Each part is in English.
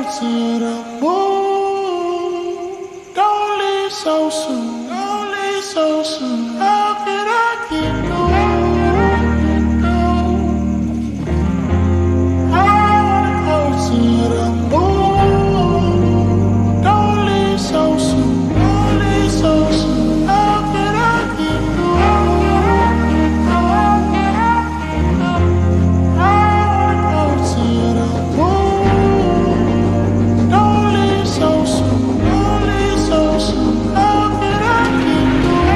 to the moon. Don't leave so soon. Don't leave so soon. How can I get going? I wanna go to the moon. Don't leave so soon. Don't leave so soon. How can I get going? I wanna go to the moon. Don't leave so soon. Don't leave so soon. How can I get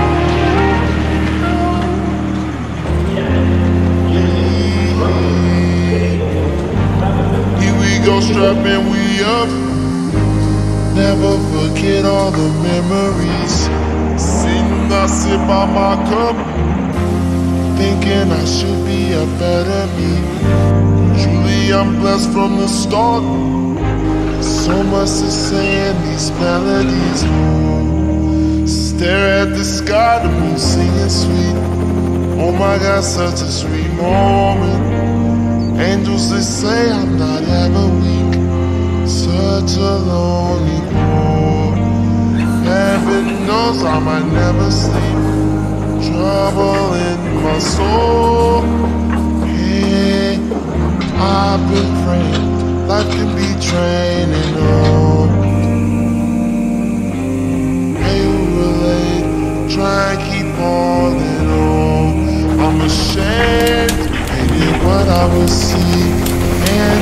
going? Here we go, strapping, we up. Never forget all the memories. Sitting, I sip on my cup, thinking I should be a better me. Truly, I'm blessed from the start. So much to say in these melodies. Stare at the sky, the moon singing sweet. Oh my God, such a sweet moment. Angels, they say I'm not ever weak. Such a lonely boy. Heaven knows I might never sleep. Trouble in my soul. Hey, I've been praying life can be training on. Hey, you relate, try and keep holding on. I'm ashamed, hated what I will see. And